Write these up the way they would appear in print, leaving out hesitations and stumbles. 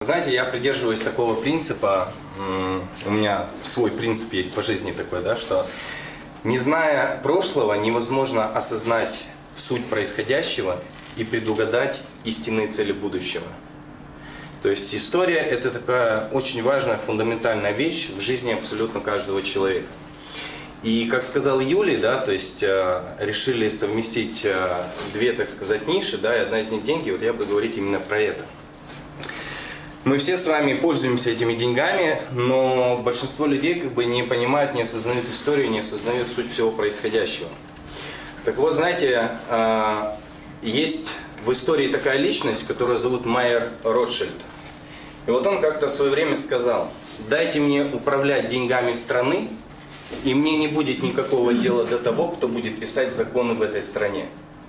Знаете, я придерживаюсь такого принципа, у меня свой принцип есть по жизни такой, да, что не зная прошлого, невозможно осознать суть происходящего и предугадать истинные цели будущего. То есть история – это такая очень важная, фундаментальная вещь в жизни абсолютно каждого человека. И, как сказал Юлий, да, то есть решили совместить две, так сказать, ниши, да, и одна из них деньги, вот я буду говорить именно про это. Мы все с вами пользуемся этими деньгами, но большинство людей как бы не понимают, не осознают историю, не осознают суть всего происходящего. Так вот, знаете, есть в истории такая личность, которую зовут Майер Ротшильд. И вот он как-то в свое время сказал: дайте мне управлять деньгами страны, и мне не будет никакого дела до того, кто будет писать законы в этой стране.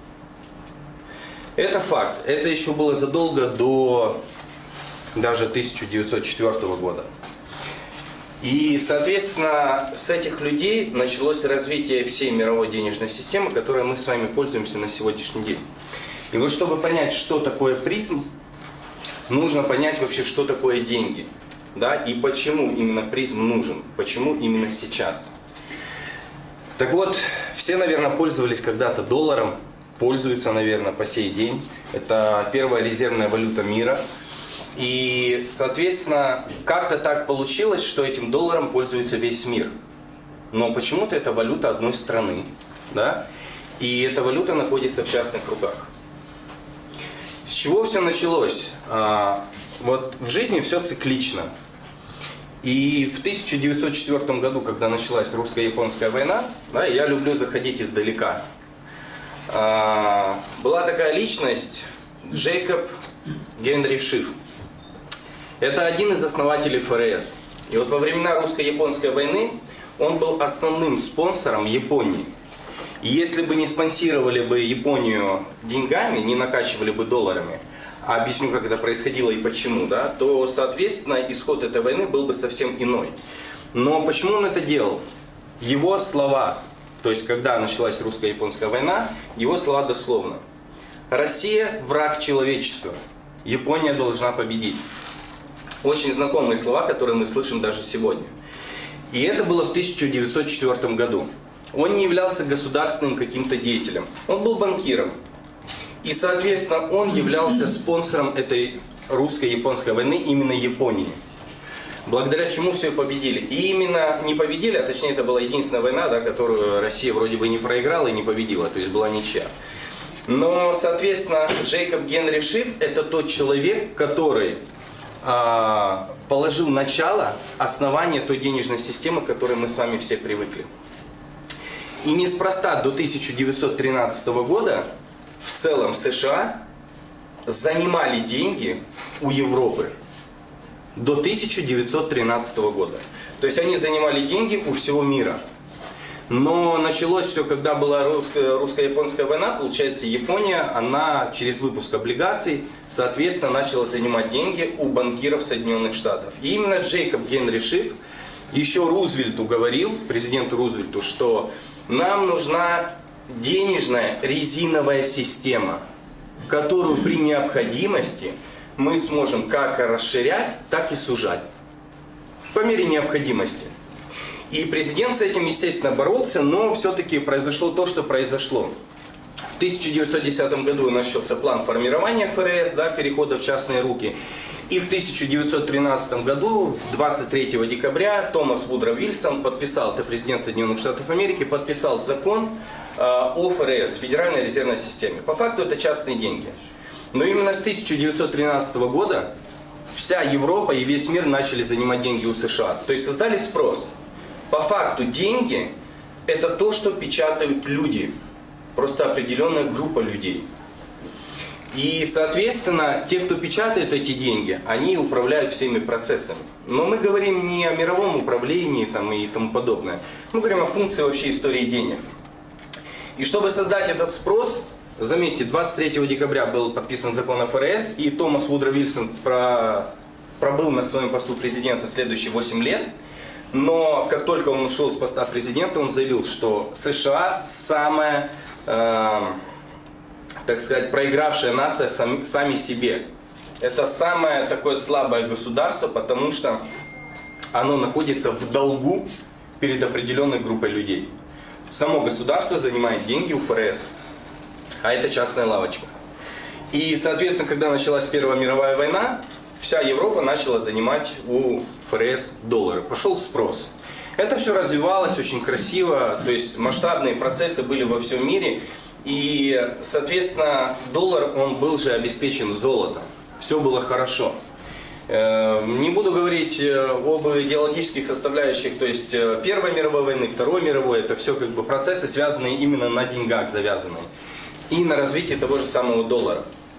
Это факт. Это еще было задолго до даже 1904 года. И, соответственно, с этих людей началось развитие всей мировой денежной системы, которой мы с вами пользуемся на сегодняшний день. И вот чтобы понять, что такое призм, нужно понять вообще, что такое деньги. Да, и почему именно призм нужен, почему именно сейчас. Так вот, все, наверное, пользовались когда-то долларом, пользуются, наверное, по сей день. Это первая резервная валюта мира. И, соответственно, как-то так получилось, что этим долларом пользуется весь мир. Но почему-то это валюта одной страны, да? И эта валюта находится в частных руках. С чего все началось? Вот в жизни все циклично. И в 1904 году, когда началась русско-японская война, да, я люблю заходить издалека, была такая личность Джейкоб Генри Шиф. Это один из основателей ФРС. И вот во времена русско-японской войны он был основным спонсором Японии. И если бы не спонсировали бы Японию деньгами, не накачивали бы долларами, а объясню, как это происходило и почему, да, то, соответственно, исход этой войны был бы совсем иной. Но почему он это делал? Его слова, то есть когда началась русско-японская война, его слова дословно: «Россия – враг человечества, Япония должна победить». Очень знакомые слова, которые мы слышим даже сегодня. И это было в 1904 году. Он не являлся государственным каким-то деятелем, он был банкиром. И, соответственно, он являлся спонсором этой русско-японской войны, именно Японии. Благодаря чему все победили. И именно не победили, а точнее это была единственная война, да, которую Россия вроде бы не проиграла и не победила, то есть была ничья. Но, соответственно, Джейкоб Генри Шиф – это тот человек, который положил начало, основание той денежной системы, к которой мы с вами все привыкли. И неспроста до 1913 года в целом США занимали деньги у Европы. До 1913 года. То есть они занимали деньги у всего мира. Но началось все, когда была русско-японская война, получается, Япония, она через выпуск облигаций, соответственно, начала занимать деньги у банкиров Соединенных Штатов. И именно Джейкоб Генри Шиф еще Рузвельту говорил, президенту Рузвельту, что нам нужна денежная резиновая система, которую при необходимости мы сможем как расширять, так и сужать. По мере необходимости. И президент с этим, естественно, боролся, но все-таки произошло то, что произошло. В 1910 году начался план формирования ФРС, да, перехода в частные руки. И в 1913 году, 23 декабря, Томас Вудро Вильсон подписал, это президент Соединенных Штатов Америки, подписал закон о ФРС, Федеральной резервной системе. По факту это частные деньги. Но именно с 1913 года вся Европа и весь мир начали занимать деньги у США. То есть создали спрос. По факту деньги – это то, что печатают люди. Просто определенная группа людей. И, соответственно, те, кто печатает эти деньги, они управляют всеми процессами. Но мы говорим не о мировом управлении там, и тому подобное. Мы говорим о функции вообще истории денег. И чтобы создать этот спрос, заметьте, 23 декабря был подписан закон о ФРС, и Томас Вудро Вильсон пробыл на своем посту президента следующие 8 лет. Но как только он ушел с поста президента, он заявил, что США самая, так сказать, проигравшая нация сами себе. это самое такое слабое государство, потому что оно находится в долгу перед определенной группой людей. Само государство занимает деньги у ФРС, а это частная лавочка. И, соответственно, когда началась Первая мировая война, вся Европа начала занимать у ФРС доллары. Пошел спрос. Это все развивалось очень красиво, то есть масштабные процессы были во всем мире. И, соответственно, доллар, он был же обеспечен золотом. Все было хорошо. Не буду говорить об идеологических составляющих, то есть Первой мировой войны, Второй мировой, это все как бы процессы, связанные именно на деньгах, завязанные. И на развитии того же самого доллара.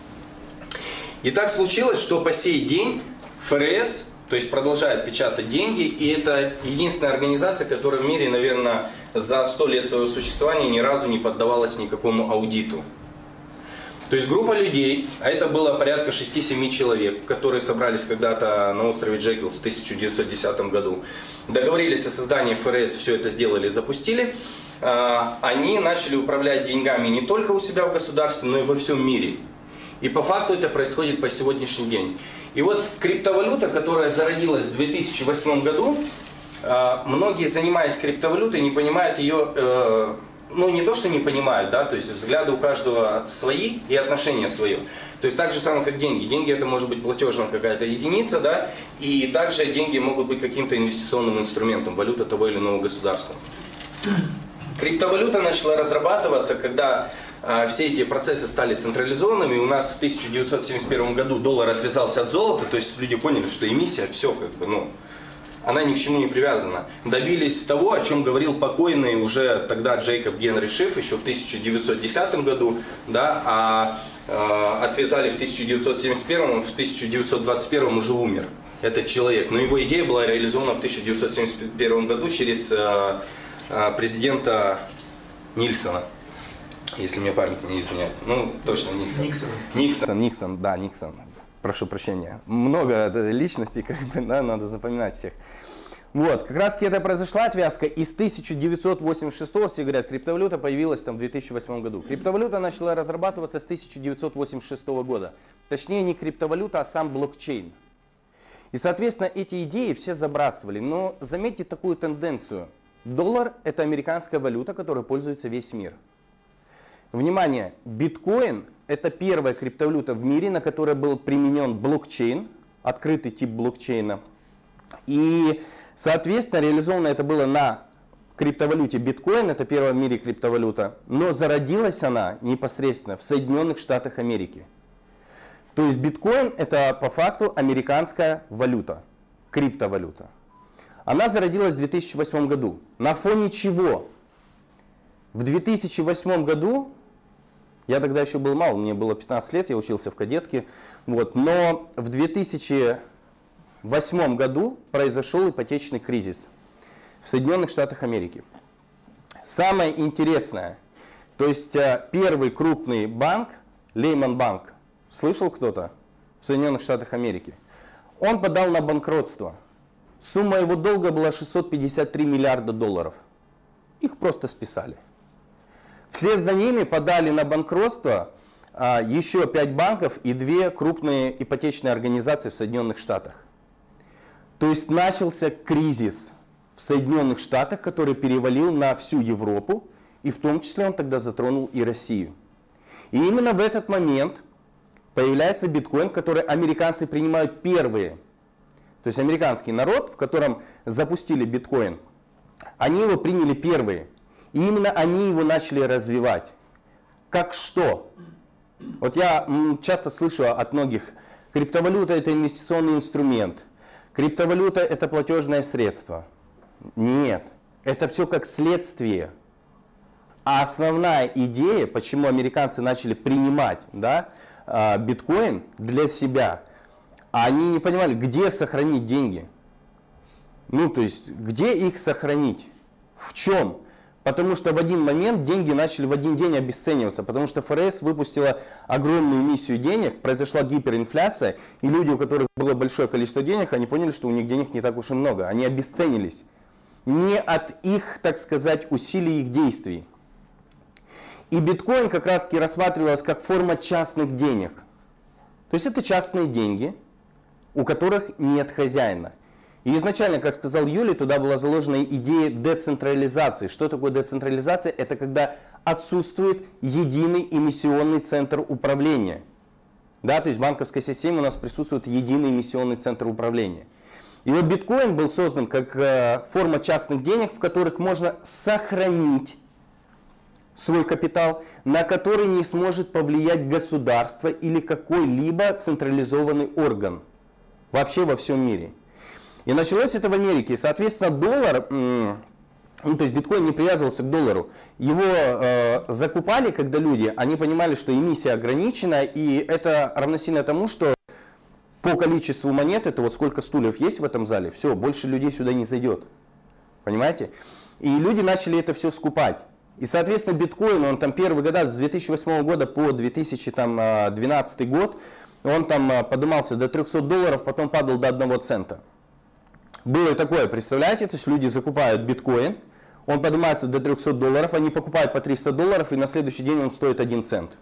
И так случилось, что по сей день ФРС, то есть продолжает печатать деньги, и это единственная организация, которая в мире, наверное, за 100 лет своего существования ни разу не поддавалась никакому аудиту. То есть группа людей, а это было порядка 6-7 человек, которые собрались когда-то на острове Джекил в 1910 году, договорились о создании ФРС, все это сделали, запустили. Они начали управлять деньгами не только у себя в государстве, но и во всем мире. И по факту это происходит по сегодняшний день. И вот криптовалюта, которая зародилась в 2008 году, многие, занимаясь криптовалютой, не понимают ее, ну не то, что не понимают, да, то есть взгляды у каждого свои и отношения свое. То есть так же самое, как деньги. Деньги это может быть платежная какая-то единица, да, и также деньги могут быть каким-то инвестиционным инструментом, валюта того или иного государства. Криптовалюта начала разрабатываться, когда все эти процессы стали централизованными. У нас в 1971 году доллар отвязался от золота, то есть люди поняли, что эмиссия, все как бы, ну, она ни к чему не привязана. Добились того, о чем говорил покойный уже тогда Джейкоб Генри Шиф еще в 1910 году, да, отвязали в 1971, в 1921 уже умер этот человек. Но его идея была реализована в 1971 году через президента Нильсона. Если мне память не изменяет. Ну, точно Никсон. Никсон. Прошу прощения. Много личностей, как бы, да, надо запоминать всех. Вот, как раз таки это произошла отвязка, и с 1986, все говорят, криптовалюта появилась там в 2008 году. Криптовалюта начала разрабатываться с 1986 года. Точнее, не криптовалюта, а сам блокчейн. И, соответственно, эти идеи все забрасывали. Но заметьте такую тенденцию. Доллар – это американская валюта, которой пользуется весь мир. Внимание, биткоин – это первая криптовалюта в мире, на которой был применен блокчейн, открытый тип блокчейна. И, соответственно, реализовано это было на криптовалюте биткоин, это первая в мире криптовалюта, но зародилась она непосредственно в Соединенных Штатах Америки. То есть биткоин – это по факту американская валюта, криптовалюта. Она зародилась в 2008 году. На фоне чего? В 2008 году, я тогда еще был мал, мне было 15 лет, я учился в кадетке, вот, но в 2008 году произошел ипотечный кризис в Соединенных Штатах Америки. Самое интересное, то есть первый крупный банк, Lehman Bank, слышал кто-то в Соединенных Штатах Америки? Он подал на банкротство. Сумма его долга была 653 миллиарда долларов. Их просто списали. Вслед за ними подали на банкротство еще 5 банков и 2 крупные ипотечные организации в Соединенных Штатах. То есть начался кризис в Соединенных Штатах, который перевалил на всю Европу, и в том числе он тогда затронул и Россию. И именно в этот момент появляется биткоин, который американцы принимают первые. То есть американский народ, в котором запустили биткоин, они его приняли первые. И именно они его начали развивать. Как что? Вот я часто слышу от многих, криптовалюта – это инвестиционный инструмент, криптовалюта – это платежное средство. Нет, это все как следствие. А основная идея, почему американцы начали принимать, да, биткоин для себя, они не понимали, где сохранить деньги. Ну, то есть, где их сохранить? В чем? Потому что в один момент деньги начали в один день обесцениваться, потому что ФРС выпустила огромную эмиссию денег, произошла гиперинфляция, и люди, у которых было большое количество денег, они поняли, что у них денег не так уж и много, они обесценились. Не от их, так сказать, усилий, их действий. И биткоин как раз таки рассматривался как форма частных денег. То есть это частные деньги, у которых нет хозяина. И изначально, как сказал Юлий, туда была заложена идея децентрализации. Что такое децентрализация? Это когда отсутствует единый эмиссионный центр управления. Да, то есть в банковской системе у нас присутствует единый эмиссионный центр управления. И вот биткоин был создан как форма частных денег, в которых можно сохранить свой капитал, на который не сможет повлиять государство или какой-либо централизованный орган вообще во всем мире. И началось это в Америке. И, соответственно, доллар, то есть биткоин не привязывался к доллару. Его закупали, когда люди, они понимали, что эмиссия ограничена, и это равносильно тому, что по количеству монет, это вот сколько стульев есть в этом зале, все, больше людей сюда не зайдет. Понимаете? И люди начали это все скупать. И, соответственно, биткоин, он там первые года, с 2008 года по 2012 год, он там поднимался до $300, потом падал до 1 цента. Было и такое, представляете? То есть люди закупают биткоин, он поднимается до $300, они покупают по $300, и на следующий день он стоит 1 цент.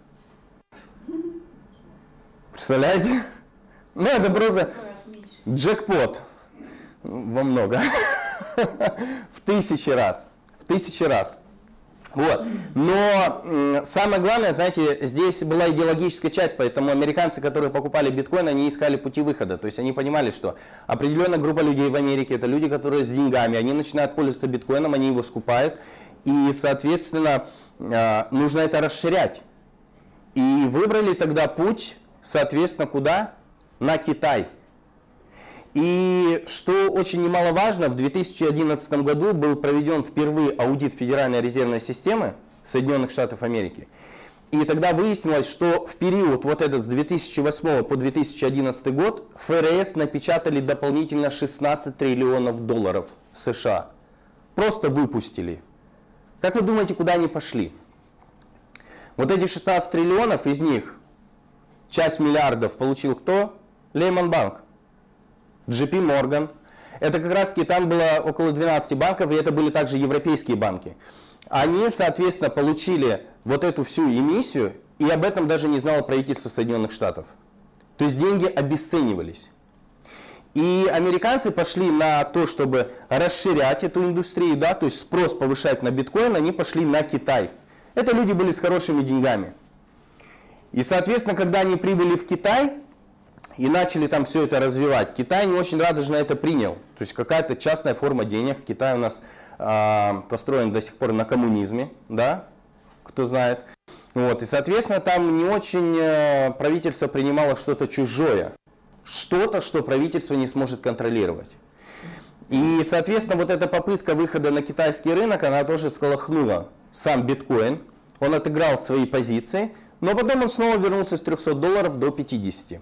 Представляете? Ну, это просто джекпот во много. В 1000 раз. В 1000 раз. Вот. Но самое главное, знаете, здесь была идеологическая часть, поэтому американцы, которые покупали биткоин, они искали пути выхода. То есть они понимали, что определенная группа людей в Америке, это люди, которые с деньгами, они начинают пользоваться биткоином, они его скупают. И, соответственно, нужно это расширять. И выбрали тогда путь, соответственно, куда? На Китай. И что очень немаловажно, в 2011 году был проведен впервые аудит Федеральной резервной системы Соединенных Штатов Америки. И тогда выяснилось, что в период вот этот с 2008 по 2011 год ФРС напечатали дополнительно 16 триллионов долларов США. Просто выпустили. Как вы думаете, куда они пошли? Вот эти 16 триллионов, из них часть миллиардов получил кто? Лейман Банк. JP Morgan. Это как раз таки там было около 12 банков, и это были также европейские банки. Они, соответственно, получили вот эту всю эмиссию, и об этом даже не знало правительство Соединенных Штатов. То есть деньги обесценивались. И американцы пошли на то, чтобы расширять эту индустрию, да, то есть спрос повышать на биткоин, они пошли на Китай. Это люди были с хорошими деньгами. И, соответственно, когда они прибыли в Китай и начали там все это развивать, Китай не очень радужно это принял. То есть какая-то частная форма денег. Китай у нас построен до сих пор на коммунизме, да, кто знает. Вот. И, соответственно, там не очень правительство принимало что-то чужое. Что-то, что правительство не сможет контролировать. И, соответственно, вот эта попытка выхода на китайский рынок, она тоже сколыхнула сам биткоин. Он отыграл свои позиции, но потом он снова вернулся с $300 до 50.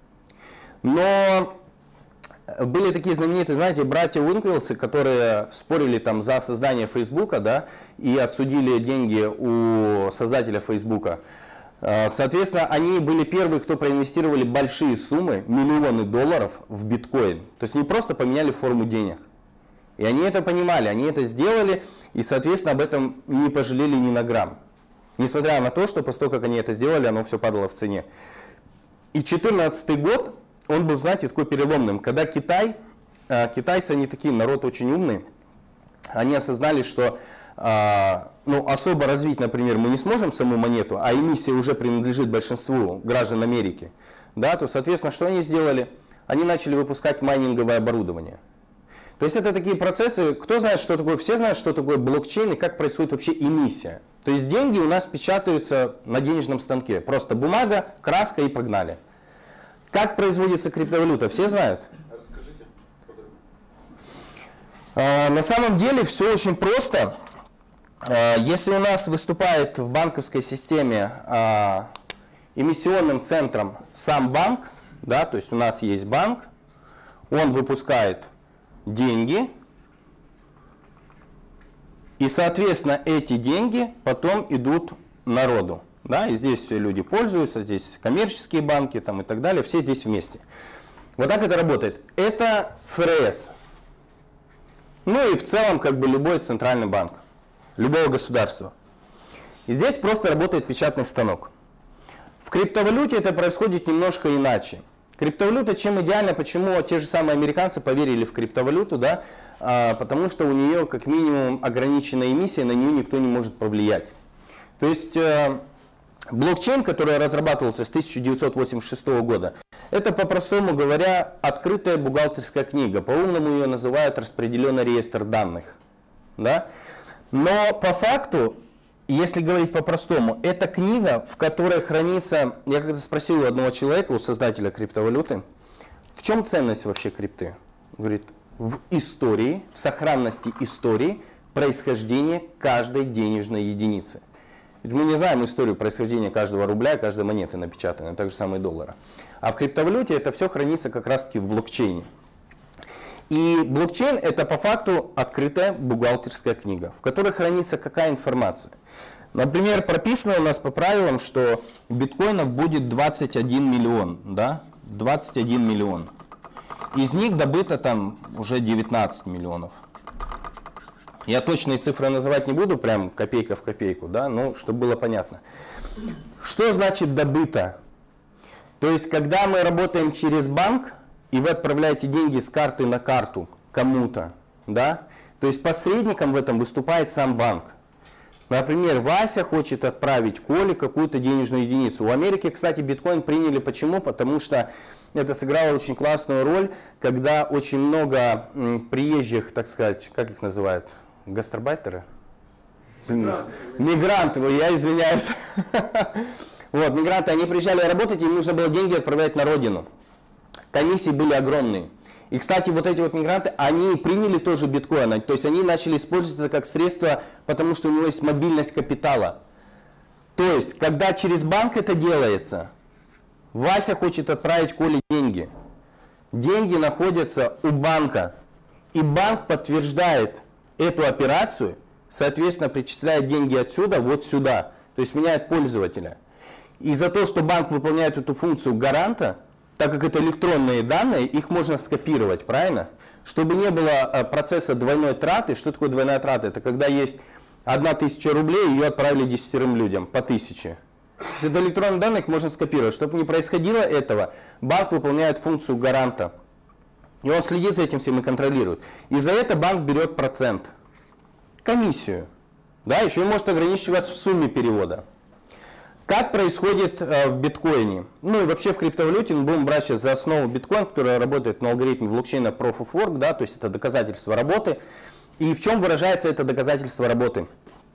Но были такие знаменитые, знаете, братья Уинквилсы, которые спорили там за создание Фейсбука, да, и отсудили деньги у создателя Фейсбука. Соответственно, они были первые, кто проинвестировали большие суммы, миллионы долларов в биткоин. То есть не просто поменяли форму денег. И они это понимали, они это сделали, и, соответственно, об этом не пожалели ни на грамм. Несмотря на то, что после того, как они это сделали, оно все падало в цене. И 2014 год, он был, знаете, такой переломным. Когда китайцы, они такие, народ очень умный, они осознали, что особо развить, например, мы не сможем саму монету, а эмиссия уже принадлежит большинству граждан Америки, да, то, соответственно, что они сделали? Они начали выпускать майнинговое оборудование. То есть это такие процессы, кто знает, что такое, все знают, что такое блокчейн и как происходит вообще эмиссия. То есть деньги у нас печатаются на денежном станке, просто бумага, краска и погнали. Как производится криптовалюта, все знают? Расскажите. На самом деле все очень просто. Если у нас выступает в банковской системе эмиссионным центром сам банк, да, то есть у нас есть банк, он выпускает деньги, и, соответственно, эти деньги потом идут народу. Да, и здесь все люди пользуются, здесь коммерческие банки там, и так далее, все здесь вместе. Вот так это работает. Это ФРС. Ну и в целом как бы любой центральный банк, любого государства. И здесь просто работает печатный станок. В криптовалюте это происходит немножко иначе. Криптовалюта чем идеальна, почему те же самые американцы поверили в криптовалюту, да? Потому что у нее как минимум ограниченная эмиссия, на нее никто не может повлиять. То есть блокчейн, который разрабатывался с 1986 года, это, по-простому говоря, открытая бухгалтерская книга. По-умному ее называют распределенный реестр данных. Да? Но по факту, если говорить по-простому, это книга, в которой хранится... Я когда спросил у одного человека, у создателя криптовалюты, в чем ценность вообще крипты? Говорит, в истории, в сохранности истории происхождения каждой денежной единицы. Ведь мы не знаем историю происхождения каждого рубля, каждой монеты напечатанной, так же самое доллара. А в криптовалюте это все хранится как раз-таки в блокчейне. И блокчейн это по факту открытая бухгалтерская книга, в которой хранится какая информация. Например, прописано у нас по правилам, что биткоинов будет 21 миллион, да? 21 миллион. Из них добыто там уже 19 миллионов. Я точные цифры называть не буду, прям копейка в копейку, да, но чтобы было понятно. Что значит добыто? То есть, когда мы работаем через банк, и вы отправляете деньги с карты на карту кому-то, да, то есть посредником в этом выступает сам банк. Например, Вася хочет отправить Коле какую-то денежную единицу. В Америке, кстати, биткоин приняли. Почему? Потому что это сыграло очень классную роль, когда очень много приезжих, так сказать, как их называют, гастарбайтеры? Мигранты, я извиняюсь. Вот, мигранты, они приезжали работать, им нужно было деньги отправлять на родину. Комиссии были огромные. И, кстати, вот эти вот мигранты, они приняли тоже биткоин, то есть они начали использовать это как средство, потому что у него есть мобильность капитала. То есть, когда через банк это делается, Вася хочет отправить Коле деньги. Деньги находятся у банка, и банк подтверждает эту операцию, соответственно, причисляет деньги отсюда вот сюда, то есть меняет пользователя. И за то, что банк выполняет эту функцию гаранта, так как это электронные данные, их можно скопировать, правильно? Чтобы не было процесса двойной траты. Что такое двойная трата? Это когда есть 1000 рублей, ее отправили 10 людям по 1000. Если это электронные данные, их можно скопировать. Чтобы не происходило этого, банк выполняет функцию гаранта. И он следит за этим всем и контролирует. И за это банк берет процент. Комиссию. Да, еще и может ограничить вас в сумме перевода. Как происходит в биткоине? Ну и вообще в криптовалюте мы будем брать сейчас за основу биткоин, который работает на алгоритме блокчейна Proof of Work, да, то есть это доказательство работы. И в чем выражается это доказательство работы?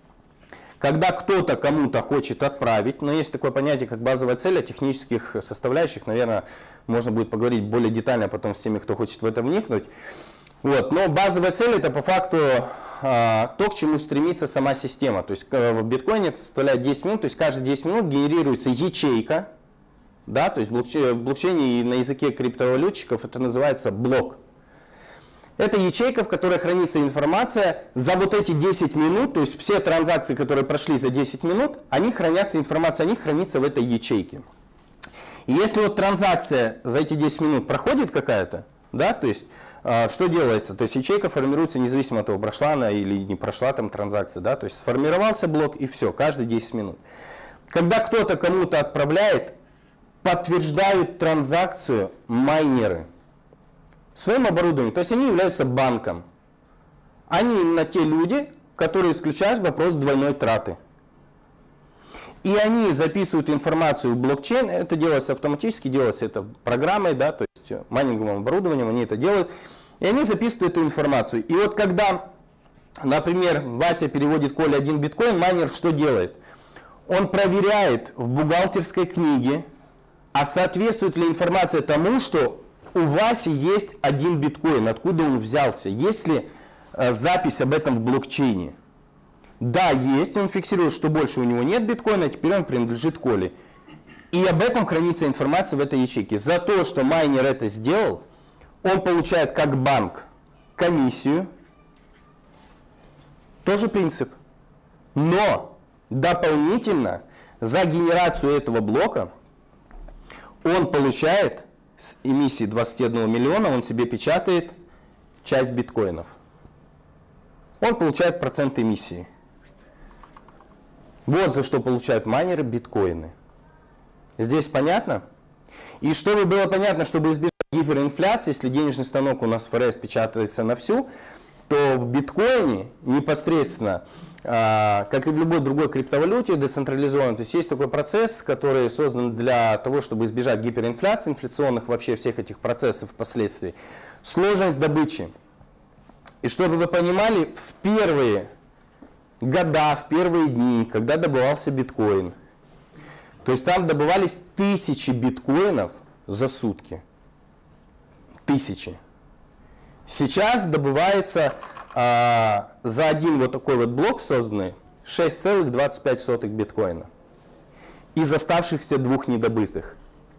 Когда кто-то кому-то хочет отправить, но есть такое понятие, как базовая цель, о технических составляющих, наверное, можно будет поговорить более детально потом с теми, кто хочет в это вникнуть. Вот. Но базовая цель это по факту то, к чему стремится сама система. То есть в биткоине это составляет 10 минут, то есть каждые 10 минут генерируется ячейка, да, то есть в блокчейне и на языке криптовалютчиков это называется блок. Это ячейка, в которой хранится информация за вот эти 10 минут, то есть все транзакции, которые прошли за 10 минут, они хранятся, информация о них хранится в этой ячейке. И если вот транзакция за эти 10 минут проходит какая-то, да, то есть что делается? То есть ячейка формируется независимо от того, прошла она или не прошла там транзакция, да, то есть сформировался блок и все, каждые 10 минут. Когда кто-то кому-то отправляет, подтверждают транзакцию майнеры своим оборудованием, то есть они являются банком. Они именно те люди, которые исключают вопрос двойной траты. И они записывают информацию в блокчейн, это делается автоматически, делается это программой, да, то есть майнинговым оборудованием, они это делают, и они записывают эту информацию. И вот когда, например, Вася переводит Коле 1 биткоин, майнер что делает? Он проверяет в бухгалтерской книге, а соответствует ли информация тому, что у Васи есть 1 биткоин, откуда он взялся, есть ли запись об этом в блокчейне. Да, есть, он фиксирует, что больше у него нет биткоина, теперь он принадлежит Коле. И об этом хранится информация в этой ячейке. За то, что майнер это сделал, он получает как банк комиссию. Тоже принцип. Но дополнительно за генерацию этого блока он получает с эмиссии 21 миллиона, он себе печатает часть биткоинов. Он получает процент эмиссии. Вот за что получают майнеры биткоины. Здесь понятно? И чтобы было понятно, чтобы избежать гиперинфляции, если денежный станок у нас ФРС печатается на всю, то в биткоине непосредственно, как и в любой другой криптовалюте децентрализованной, то есть есть такой процесс, который создан для того, чтобы избежать гиперинфляции, инфляционных вообще всех этих процессов впоследствии. Сложность добычи. И чтобы вы понимали, в первые года, в первые дни, когда добывался биткоин, то есть там добывались 1000 биткоинов за сутки. 1000. Сейчас добывается за один вот такой вот блок созданный 6,25 биткоина из оставшихся 2 недобытых.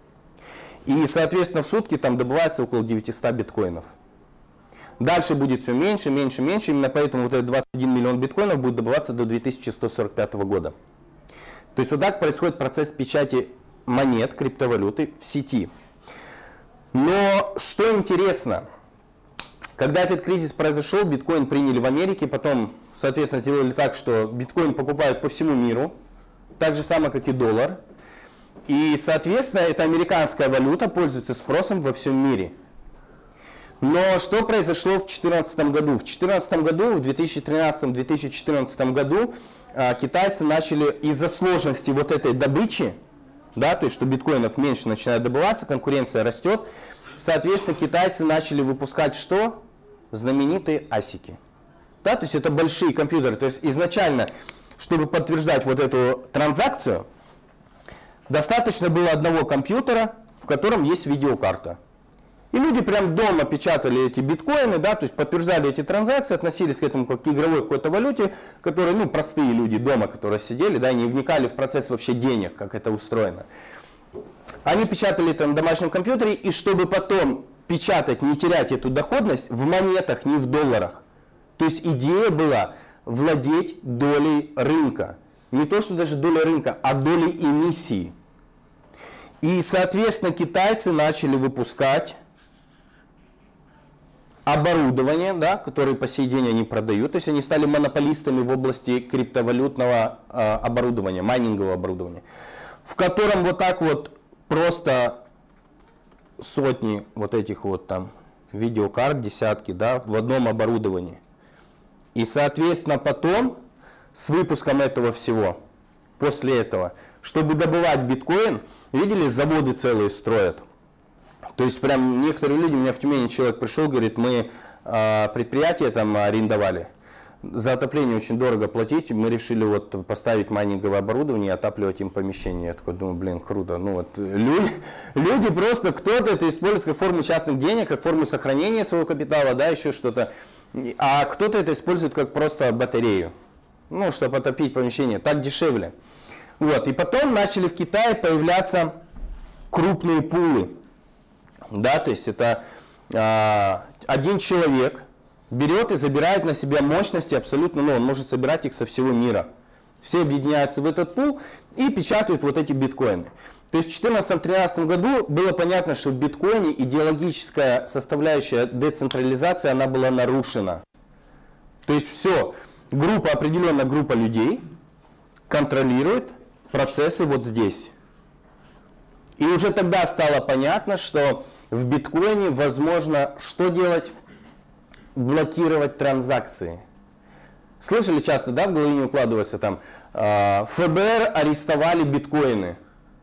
И, соответственно, в сутки там добывается около 900 биткоинов. Дальше будет все меньше, меньше, меньше. Именно поэтому вот этот 21 миллион биткоинов будет добываться до 2145 года. То есть вот так происходит процесс печати монет, криптовалюты в сети. Но что интересно, когда этот кризис произошел, биткоин приняли в Америке, потом, соответственно, сделали так, что биткоин покупают по всему миру, так же самое, как и доллар. И, соответственно, эта американская валюта пользуется спросом во всем мире. Но что произошло в 2014 году? В 2014 году, в 2013-2014 году китайцы начали из-за сложности вот этой добычи, да, то есть что биткоинов меньше начинает добываться, конкуренция растет, соответственно, китайцы начали выпускать что? Знаменитые асики. Да, то есть это большие компьютеры. То есть изначально, чтобы подтверждать вот эту транзакцию, достаточно было одного компьютера, в котором есть видеокарта. И люди прям дома печатали эти биткоины, да, то есть подтверждали эти транзакции, относились к этому как к игровой какой-то валюте, которые, ну, простые люди дома, которые сидели, да, не вникали в процесс вообще денег, как это устроено. Они печатали это на домашнем компьютере, и чтобы потом печатать, не терять эту доходность в монетах, не в долларах. То есть идея была владеть долей рынка. Не то, что даже доля рынка, а долей эмиссии. И, соответственно, китайцы начали выпускать оборудование, да, которое по сей день они продают. То есть они стали монополистами в области криптовалютного оборудования, майнингового оборудования, в котором вот так вот просто сотни вот этих вот там видеокарт, десятки, да, в одном оборудовании. И, соответственно, потом с выпуском этого всего, после этого, чтобы добывать биткоин, видели, заводы целые строят. То есть прям некоторые люди, у меня в Тюмени человек пришел, говорит, мы предприятие там арендовали, за отопление очень дорого платить, мы решили вот поставить майнинговое оборудование и отапливать им помещение. Я такой думаю, блин, круто. Ну вот люди просто, кто-то это использует как форму частных денег, как форму сохранения своего капитала, да, еще что-то, а кто-то это использует как просто батарею, ну, чтобы отопить помещение, так дешевле. Вот, и потом начали в Китае появляться крупные пулы. Да, то есть это один человек берет и забирает на себя мощности абсолютно, ну, он может собирать их со всего мира. Все объединяются в этот пул и печатают вот эти биткоины. То есть в 2014-2013 году было понятно, что в биткоине идеологическая составляющая децентрализации, она была нарушена. То есть все, определенная группа людей контролирует процессы вот здесь. И уже тогда стало понятно, что в биткоине возможно что делать? Блокировать транзакции. Слышали часто, да, в голове не укладывается там, ФБР арестовали биткоины.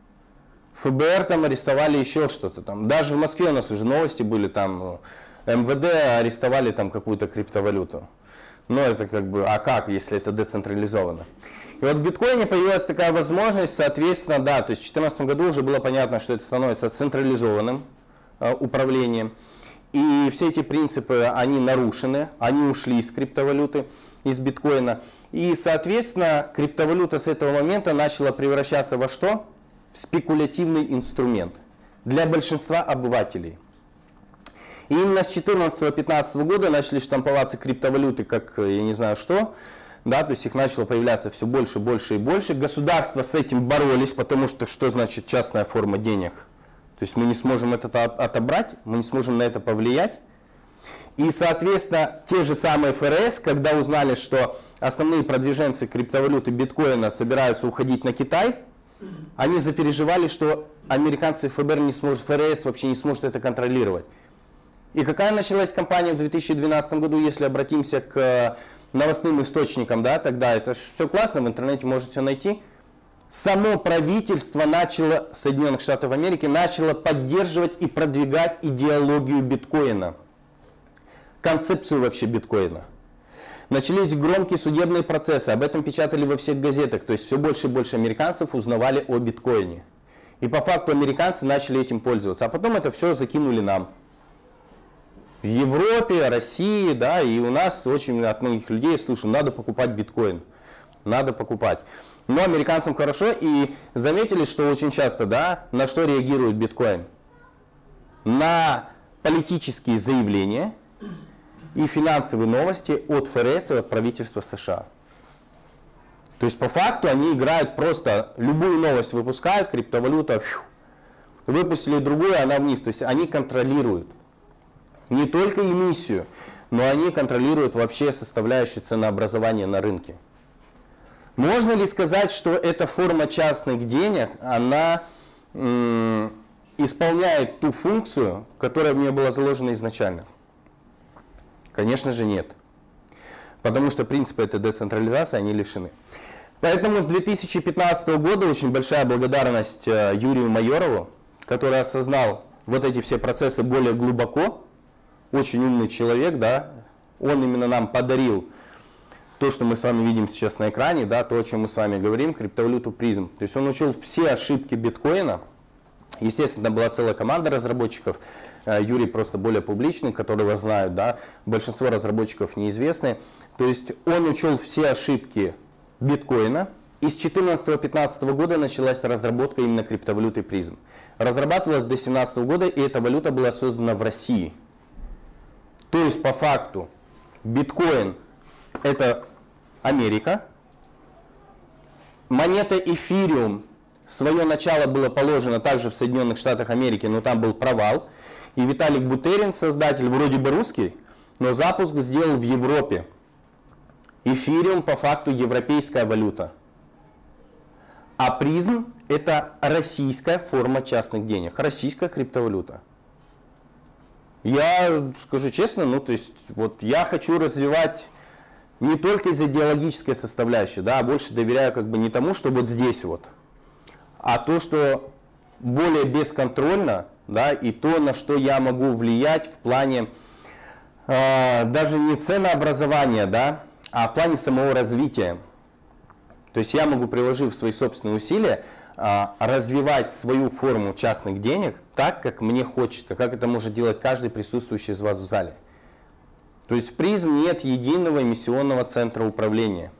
ФБР там арестовали еще что-то там. Даже в Москве у нас уже новости были, там МВД арестовали там какую-то криптовалюту. Но это как бы, а как, если это децентрализовано? И вот в биткоине появилась такая возможность, соответственно, да, то есть в 2014 году уже было понятно, что это становится централизованным управлением. И все эти принципы, они нарушены, они ушли из криптовалюты, из биткоина. И, соответственно, криптовалюта с этого момента начала превращаться во что? В спекулятивный инструмент для большинства обывателей. И именно с 2014-2015 года начали штамповаться криптовалюты, как я не знаю что. Да, то есть их начало появляться все больше, больше и больше. Государства с этим боролись, потому что что значит частная форма денег? То есть мы не сможем это отобрать, мы не сможем на это повлиять. И, соответственно, те же самые ФРС, когда узнали, что основные продвиженцы криптовалюты биткоина собираются уходить на Китай, Они запереживали, что американцы ФБР не сможет, ФРС вообще не сможет это контролировать. И какая началась кампания в 2012 году, если обратимся к новостным источникам, да, тогда это все классно, в интернете можете все найти. Само правительство Соединенных Штатов Америки начало поддерживать и продвигать идеологию биткоина, концепцию вообще биткоина. Начались громкие судебные процессы, об этом печатали во всех газетах, то есть все больше и больше американцев узнавали о биткоине. И по факту американцы начали этим пользоваться, а потом это все закинули нам. В Европе, России, да, и у нас очень от многих людей слышу, надо покупать биткоин, надо покупать. Но американцам хорошо, и заметили, что очень часто, да, на что реагирует биткоин? На политические заявления и финансовые новости от ФРС и от правительства США. То есть по факту они играют просто, любую новость выпускают, криптовалюта, выпустили другую, она вниз. То есть они контролируют не только эмиссию, но они контролируют вообще составляющую ценообразования на рынке. Можно ли сказать, что эта форма частных денег, она исполняет ту функцию, которая в нее была заложена изначально? Конечно же нет. Потому что принципы этой децентрализации, они лишены. Поэтому с 2015 года очень большая благодарность Юрию Майорову, который осознал вот эти все процессы более глубоко. Очень умный человек, да, он именно нам подарил то, что мы с вами видим сейчас на экране, да, то, о чем мы с вами говорим, криптовалюту призм. То есть он учел все ошибки биткоина. Естественно, была целая команда разработчиков. Юрий просто более публичный, которого знают, да, большинство разработчиков неизвестны. То есть он учел все ошибки биткоина. И с 2014-2015 года началась разработка именно криптовалюты призм. Разрабатывалась до 2017 года, и эта валюта была создана в России. То есть по факту биткоин — это Америка, монета эфириум, свое начало было положено также в Соединенных Штатах Америки, но там был провал. И Виталик Бутерин, создатель, вроде бы русский, но запуск сделал в Европе. Эфириум по факту европейская валюта. А призм — это российская форма частных денег, российская криптовалюта. Я скажу честно, ну то есть вот я хочу развивать не только из идеологической составляющей, да, а больше доверяю как бы не тому, что вот здесь вот, а то, что более бесконтрольно, да, и то, на что я могу влиять в плане даже не ценообразования, да, а в плане самого развития. То есть я могу, приложив свои собственные усилия, развивать свою форму частных денег так, как мне хочется, как это может делать каждый присутствующий из вас в зале. То есть в призм нет единого эмиссионного центра управления.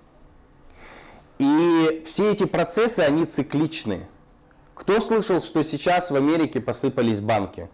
И все эти процессы, они цикличны. Кто слышал, что сейчас в Америке посыпались банки?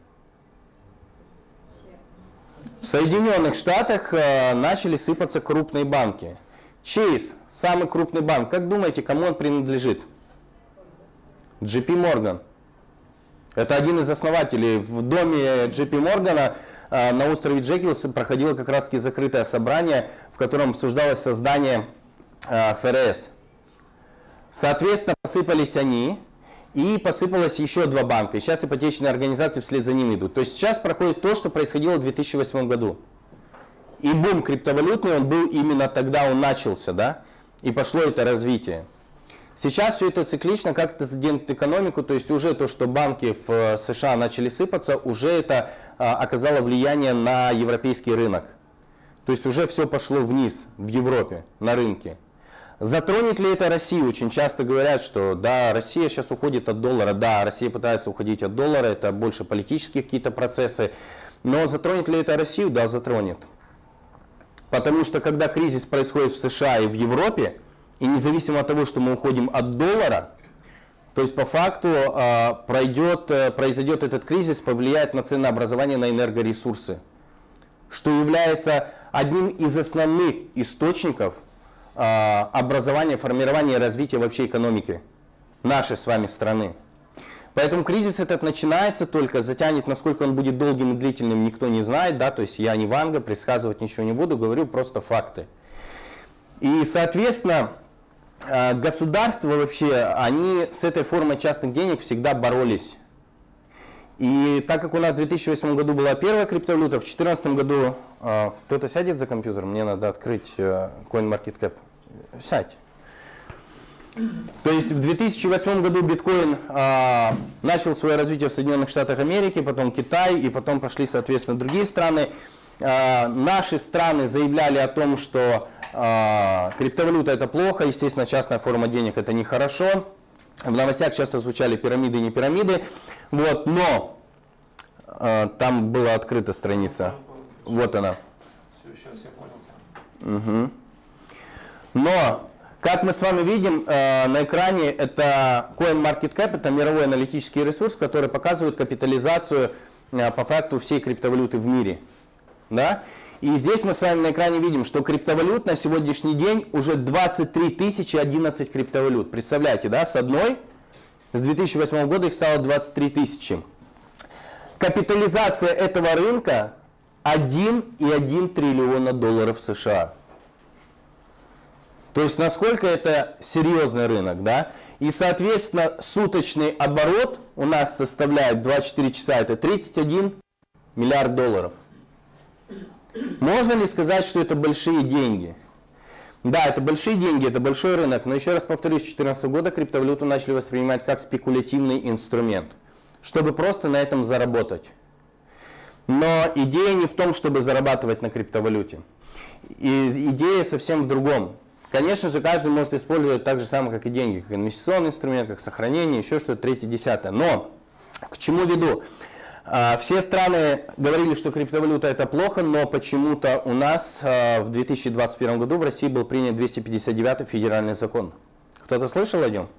В Соединенных Штатах начали сыпаться крупные банки. Chase, самый крупный банк, как думаете, кому он принадлежит? JP Morgan. Это один из основателей. В доме JP Morgan на острове Джекилс проходило как раз таки закрытое собрание, в котором обсуждалось создание ФРС. Соответственно, посыпались они, и посыпалось еще два банка. И сейчас ипотечные организации вслед за ними идут. То есть сейчас проходит то, что происходило в 2008 году. И бум криптовалютный, он был именно тогда, он начался, да, и пошло это развитие. Сейчас все это циклично, как это заденет экономику, то есть уже то, что банки в США начали сыпаться, уже это оказало влияние на европейский рынок. То есть уже все пошло вниз в Европе, на рынке. Затронет ли это Россию? Очень часто говорят, что да, Россия сейчас уходит от доллара, да, Россия пытается уходить от доллара, это больше политические какие-то процессы. Но затронет ли это Россию? Да, затронет. Потому что когда кризис происходит в США и в Европе, и независимо от того, что мы уходим от доллара, то есть по факту произойдет этот кризис, повлияет на ценообразование на энергоресурсы, что является одним из основных источников образования, формирования и развития вообще экономики нашей с вами страны. Поэтому кризис этот начинается только, затянет, насколько он будет долгим и длительным, никто не знает, да, то есть я не Ванга, предсказывать ничего не буду, говорю просто факты. И, соответственно, государства вообще, они с этой формой частных денег всегда боролись. И так как у нас в 2008 году была первая криптовалюта, в 2014 году... Кто-то сядет за компьютер? Мне надо открыть CoinMarketCap. Сядь. То есть в 2008 году биткоин начал свое развитие в Соединенных Штатах Америки, потом Китай, и потом пошли, соответственно, другие страны. Наши страны заявляли о том, что криптовалюта это плохо, естественно, частная форма денег это нехорошо. В новостях часто звучали пирамиды и не пирамиды. Вот, но там была открыта страница. Вот она. Все, сейчас я понял. Угу. Но, как мы с вами видим на экране, это CoinMarketCap, это мировой аналитический ресурс, который показывает капитализацию по факту всей криптовалюты в мире. Да? И здесь мы с вами на экране видим, что криптовалют на сегодняшний день уже 23 тысячи 11 криптовалют. Представляете, да, с 2008 года их стало 23 тысячи. Капитализация этого рынка 1,1 триллиона долларов США. То есть насколько это серьезный рынок, да? И, соответственно, суточный оборот у нас составляет 24 часа, это 31 миллиард долларов. Можно ли сказать, что это большие деньги? Да, это большие деньги, это большой рынок, но еще раз повторюсь, с 2014 года криптовалюту начали воспринимать как спекулятивный инструмент, чтобы просто на этом заработать. Но идея не в том, чтобы зарабатывать на криптовалюте. И идея совсем в другом. Конечно же, каждый может использовать так же самое, как и деньги, как инвестиционный инструмент, как сохранение, еще что-то, третье, десятое. Но к чему веду? Все страны говорили, что криптовалюта это плохо, но почему-то у нас в 2021 году в России был принят 259-й федеральный закон. Кто-то слышал о нем?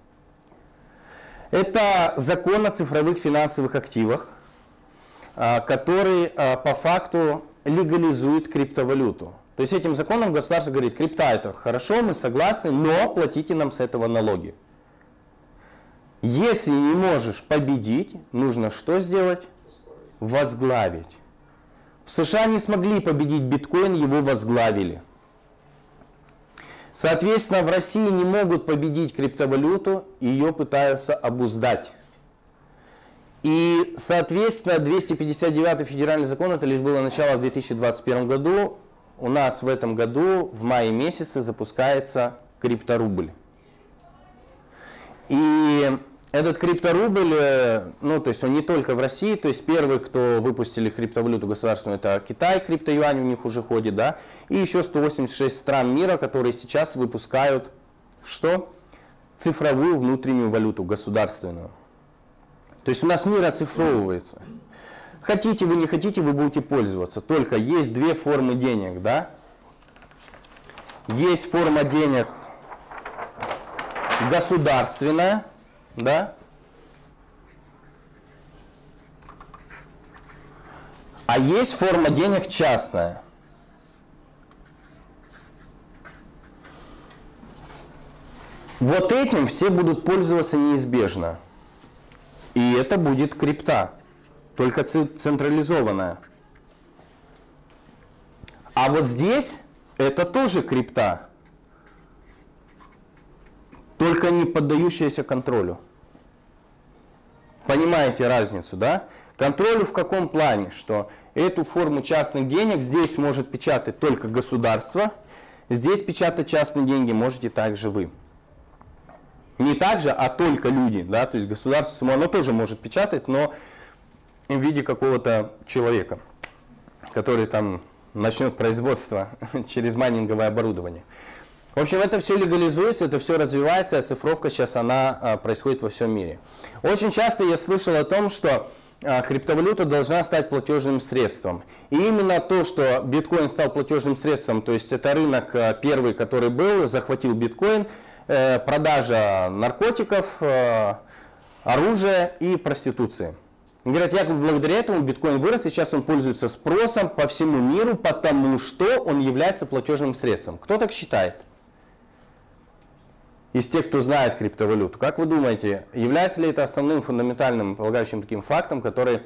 Это закон о цифровых финансовых активах, который по факту легализует криптовалюту. То есть этим законом государство говорит, крипта это хорошо, мы согласны, но платите нам с этого налоги. Если не можешь победить, нужно что сделать? Возглавить. В США не смогли победить биткоин, его возглавили. Соответственно, в России не могут победить криптовалюту, ее пытаются обуздать. И, соответственно, 259-й федеральный закон, это лишь было начало в 2021 году. У нас в этом году, в мае месяце, запускается крипторубль. И этот крипторубль, ну, то есть он не только в России, то есть первый, кто выпустили криптовалюту государственную, это Китай, криптоюань у них уже ходит, да, и еще 186 стран мира, которые сейчас выпускают что? Цифровую внутреннюю валюту, государственную. То есть у нас мир оцифровывается. Хотите вы, не хотите, вы будете пользоваться. Только есть две формы денег, да? Есть форма денег государственная, да? А есть форма денег частная. Вот этим все будут пользоваться неизбежно. И это будет крипта, только централизованная. А вот здесь это тоже крипта, только не поддающаяся контролю. Понимаете разницу, да? Контролю в каком плане? Что эту форму частных денег здесь может печатать только государство, здесь печатать частные деньги можете также вы. Не так же, а только люди, да, то есть государство само, оно тоже может печатать, но в виде какого-то человека, который там начнет производство через майнинговое оборудование. В общем, это все легализуется, это все развивается, оцифровка сейчас она происходит во всем мире. Очень часто я слышал о том, что криптовалюта должна стать платежным средством. И именно то, что биткоин стал платежным средством, то есть это рынок первый, который был, захватил биткоин, продажа наркотиков, оружия и проституции. Говорят, якобы благодаря этому биткоин вырос, и сейчас он пользуется спросом по всему миру, потому что он является платежным средством. Кто так считает? Из тех, кто знает криптовалюту. Как вы думаете, является ли это основным фундаментальным, полагающим таким фактом, который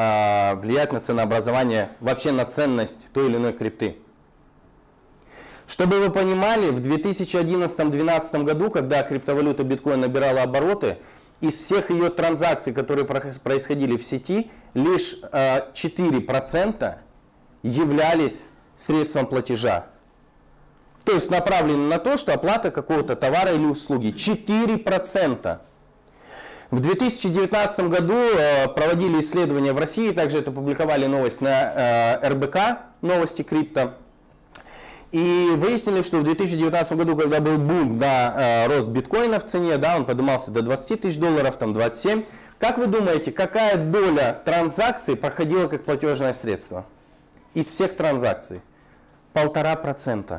влияет на ценообразование, вообще на ценность той или иной крипты? Чтобы вы понимали, в 2011-2012 году, когда криптовалюта биткоин набирала обороты, из всех ее транзакций, которые происходили в сети, лишь 4% являлись средством платежа. То есть направлены на то, что оплата какого-то товара или услуги. 4%. В 2019 году проводили исследования в России, также это публиковали новость на РБК, новости крипто. И выяснили, что в 2019 году, когда был бум на рост биткоина в цене, да, он поднимался до 20 тысяч долларов, там 27. Как вы думаете, какая доля транзакций проходила как платежное средство? Из всех транзакций? 1,5%.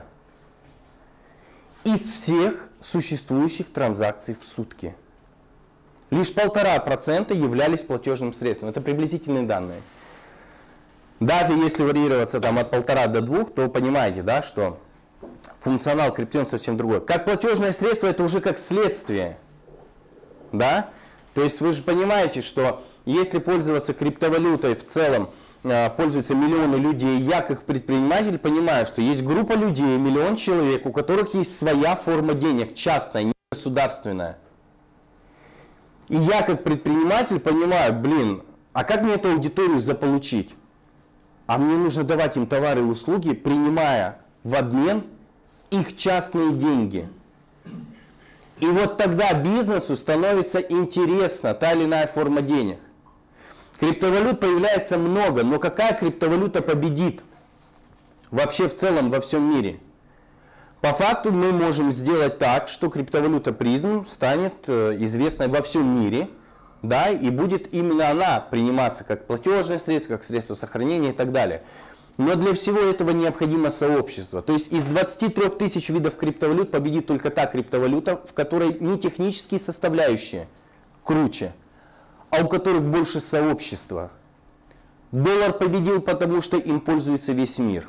Из всех существующих транзакций в сутки. Лишь 1,5% являлись платежным средством. Это приблизительные данные. Даже если варьироваться там, от 1,5 до 2, то вы понимаете, да, что функционал криптон совсем другой. Как платежное средство это уже как следствие. Да? То есть вы же понимаете, что если пользоваться криптовалютой в целом, пользуются миллионы людей, я как предприниматель понимаю, что есть группа людей, миллион человек, у которых есть своя форма денег, частная, не государственная. И я как предприниматель понимаю, блин, а как мне эту аудиторию заполучить? А мне нужно давать им товары и услуги, принимая в обмен их частные деньги. И вот тогда бизнесу становится интересна та или иная форма денег. Криптовалют появляется много, но какая криптовалюта победит вообще в целом во всем мире? По факту мы можем сделать так, что криптовалюта Призм станет известной во всем мире, да, и будет именно она приниматься как платежное средство, как средство сохранения и так далее. Но для всего этого необходимо сообщество. То есть из 23 тысяч видов криптовалют победит только та криптовалюта, в которой не технические составляющие круче, а у которых больше сообщества. Доллар победил, потому что им пользуется весь мир.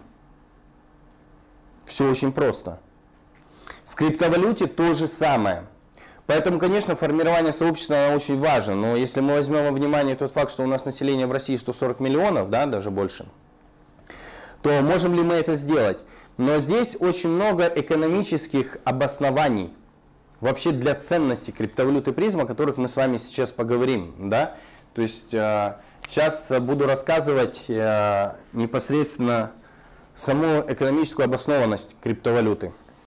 Все очень просто. В криптовалюте то же самое. Поэтому, конечно, формирование сообщества оно очень важно. Но если мы возьмем во внимание тот факт, что у нас население в России 140 миллионов, да, даже больше, то можем ли мы это сделать? Но здесь очень много экономических обоснований вообще для ценности криптовалюты Призм, о которых мы с вами сейчас поговорим. Да? То есть сейчас буду рассказывать непосредственно саму экономическую обоснованность криптовалюты.